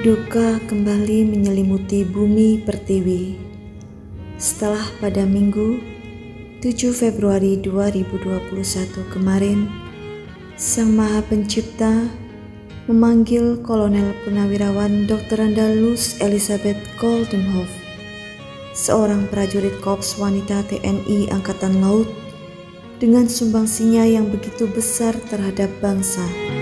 Duka kembali menyelimuti bumi pertiwi setelah pada Minggu 7 Februari 2021 kemarin Sang Maha Pencipta memanggil Kolonel Purnawirawan Dr. Andalus Elizabeth Goldenhoff, seorang prajurit Korps Wanita TNI Angkatan Laut, dengan sumbangsinya yang begitu besar terhadap bangsa.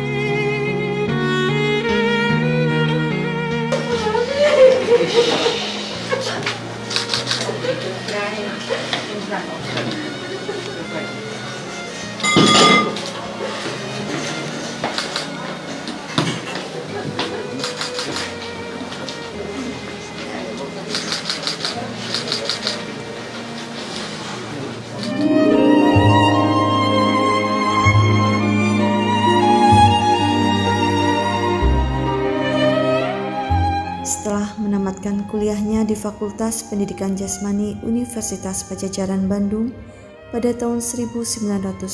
Setelah menamatkan kuliahnya di Fakultas Pendidikan Jasmani Universitas Padjadjaran Bandung pada tahun 1962,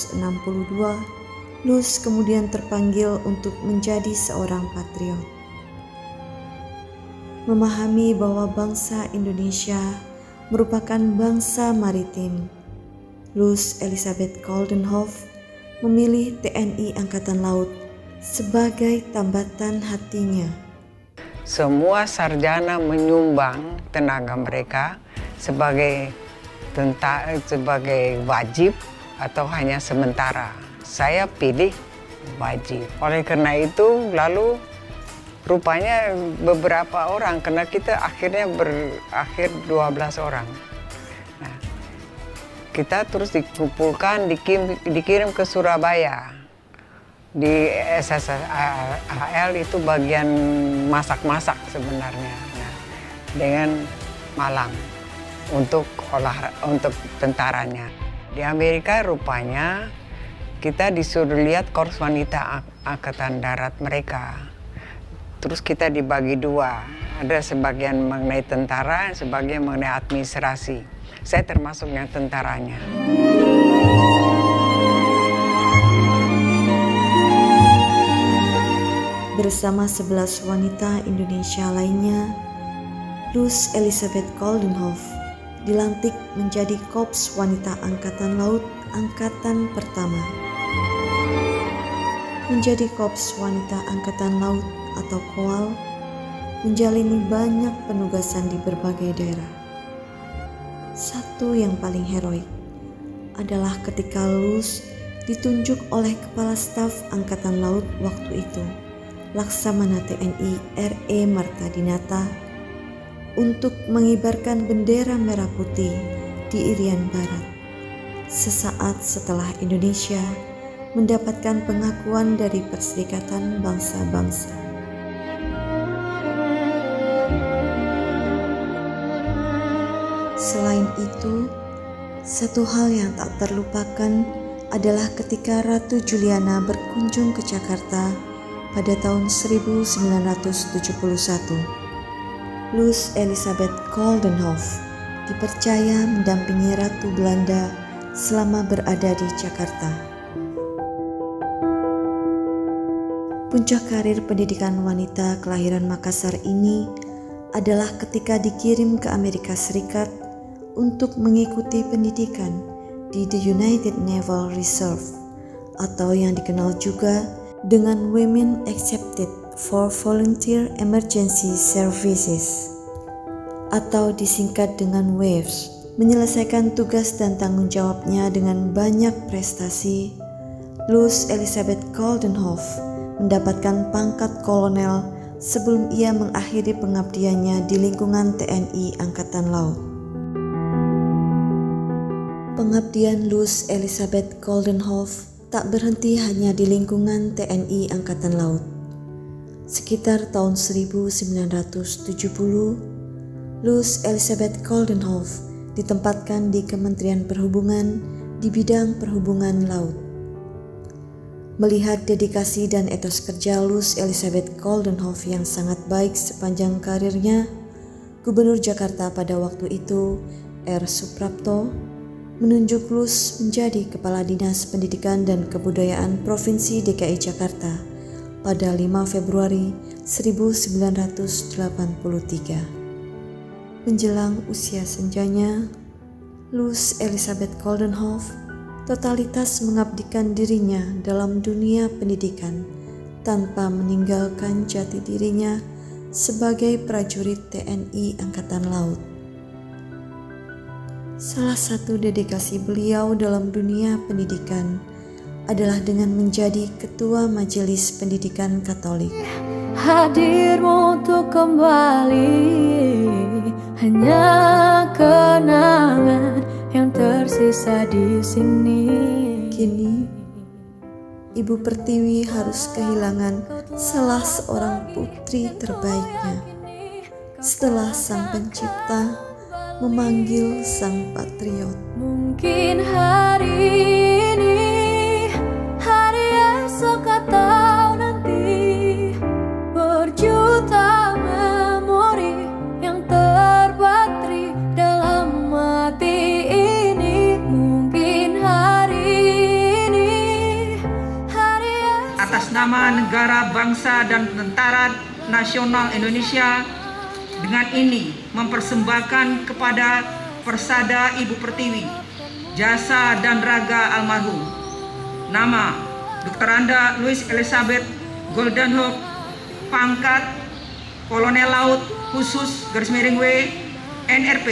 Lus kemudian terpanggil untuk menjadi seorang patriot. Memahami bahwa bangsa Indonesia merupakan bangsa maritim, Lus Elizabeth Goldenhoff memilih TNI Angkatan Laut sebagai tambatan hatinya. Semua sarjana menyumbang tenaga mereka sebagai wajib atau hanya sementara. Saya pilih wajib. Oleh karena itu lalu rupanya beberapa orang, karena kita akhirnya berakhir 12 orang. Nah, kita terus dikumpulkan, dikirim ke Surabaya. Di SSHL itu bagian masak-masak sebenarnya, nah, dengan Malang untuk tentaranya. Di Amerika rupanya kita disuruh lihat Korps Wanita Angkatan Darat mereka. Terus kita dibagi dua, ada sebagian mengenai tentara, sebagian mengenai administrasi. Saya termasuk yang tentaranya. Bersama 11 wanita Indonesia lainnya, Lus Elizabeth Goldenhoff dilantik menjadi Korps Wanita Angkatan Laut Angkatan Pertama. Menjadi Korps Wanita Angkatan Laut atau KOAL menjalani banyak penugasan di berbagai daerah. Satu yang paling heroik adalah ketika Lus ditunjuk oleh Kepala Staf Angkatan Laut waktu itu, Laksamana TNI R.E. Marta Dinata, untuk mengibarkan bendera merah putih di Irian Barat sesaat setelah Indonesia mendapatkan pengakuan dari Perserikatan Bangsa-Bangsa. Selain itu, satu hal yang tak terlupakan adalah ketika Ratu Juliana berkunjung ke Jakarta pada tahun 1971, Lus Elizabeth Goldenhoff dipercaya mendampingi Ratu Belanda selama berada di Jakarta. Puncak karir pendidikan wanita kelahiran Makassar ini adalah ketika dikirim ke Amerika Serikat untuk mengikuti pendidikan di The United Naval Reserve atau yang dikenal juga dengan Women Accepted for Volunteer Emergency Services atau disingkat dengan WAVES. Menyelesaikan tugas dan tanggung jawabnya dengan banyak prestasi, Lus Elizabeth Goldenhoff mendapatkan pangkat kolonel sebelum ia mengakhiri pengabdiannya di lingkungan TNI Angkatan Laut. Pengabdian Lus Elizabeth Goldenhoff tak berhenti hanya di lingkungan TNI Angkatan Laut. Sekitar tahun 1970, Lus Elizabeth Goldenhoff ditempatkan di Kementerian Perhubungan di bidang perhubungan laut. Melihat dedikasi dan etos kerja Lus Elizabeth Goldenhoff yang sangat baik sepanjang karirnya, Gubernur Jakarta pada waktu itu, R. Suprapto, menunjuk Lus menjadi Kepala Dinas Pendidikan dan Kebudayaan Provinsi DKI Jakarta pada 5 Februari 1983. Menjelang usia senjanya, Luz Elizabeth Goldenhoff totalitas mengabdikan dirinya dalam dunia pendidikan tanpa meninggalkan jati dirinya sebagai prajurit TNI Angkatan Laut. Salah satu dedikasi beliau dalam dunia pendidikan adalah dengan menjadi Ketua Majelis Pendidikan Katolik. Hadirmu untuk kembali, hanya kenangan yang tersisa di sini. Kini, Ibu Pertiwi harus kehilangan salah seorang putri terbaiknya setelah Sang Pencipta memanggil Sang Patriot. Mungkin hari ini, hari esok atau nanti, berjuta memori yang terbateri dalam hati ini. Mungkin hari ini, hari esok. Atas nama negara, bangsa, dan Tentara Nasional Indonesia, dengan ini mempersembahkan kepada Persada Ibu Pertiwi jasa dan raga almarhum. Nama Dr. Anda Luz Elizabeth Goldenhoff, pangkat Kolonel Laut Khusus _W NRP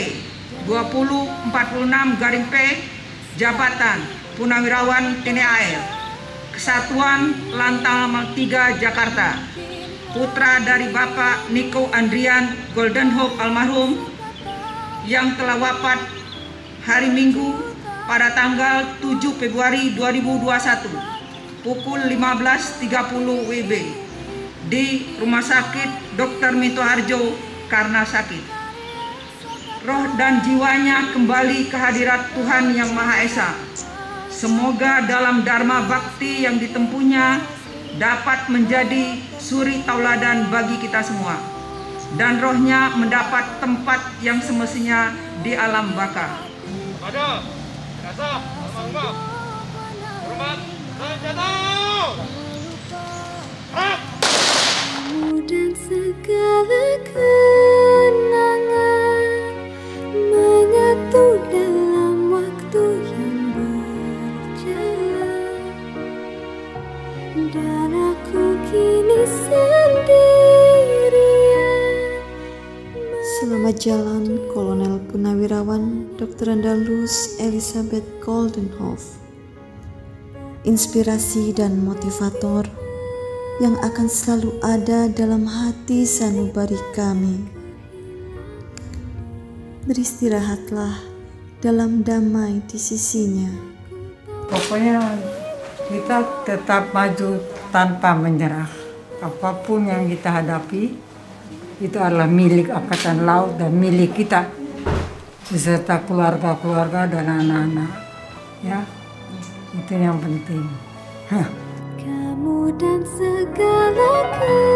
2046-P, jabatan Punawirawan TNI AL, Kesatuan Lantal 3 Jakarta, putra dari Bapak Niko Andrian Goldenhoff almarhum yang telah wafat hari Minggu pada tanggal 7 Februari 2021 pukul 15.30 WIB di Rumah Sakit Dr. Minto Harjo karena sakit. Roh dan jiwanya kembali ke hadirat Tuhan Yang Maha Esa. Semoga dalam dharma bakti yang ditempuhnya dapat menjadi suri tauladan bagi kita semua, dan rohnya mendapat tempat yang semestinya di alam baka. Pada jenazah almarhumah, hormat dan jatuh. Kamu dan segala kenangan menyatu dalam waktu yang berjalan, dan aku kini sendirian. Selamat jalan Kolonel Punawirawan Dr. Anda Luz Elizabeth Goldenhoff, inspirasi dan motivator yang akan selalu ada dalam hati sanubari kami. Beristirahatlah dalam damai di sisinya. Pokoknya kita tetap maju tanpa menyerah. Apapun yang kita hadapi itu adalah milik Angkatan Laut dan milik kita beserta keluarga-keluarga dan anak-anak. Ya, itu yang penting. Kamu dan segala